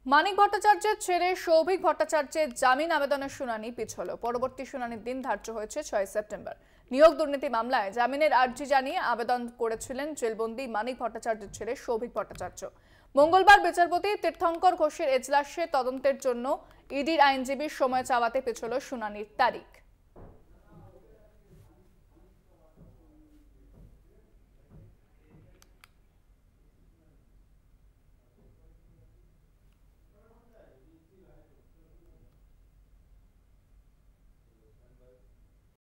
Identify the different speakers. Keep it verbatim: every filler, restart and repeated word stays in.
Speaker 1: মানিক ভট্টাচার্যের ছেলে সৌভিক ভট্টাচার্যের জামিন আবেদনের শুনানি পিছল। পরবর্তী শুনানির দিন ধার্য হয়েছে ছয় সেপ্টেম্বর। নিয়োগ দুর্নীতি মামলায় জামিনের আর্জি জানিয়ে আবেদন করেছিলেন জেলবন্দি মানিক ভট্টাচার্যের ছেলে সৌভিক ভট্টাচার্য। মঙ্গলবার বিচারপতি তীর্থঙ্কর ঘোষের এজলাসে তদন্তের জন্য ইডির আইনজীবীর সময় চাওয়াতে পেছল শুনানির তারিখ।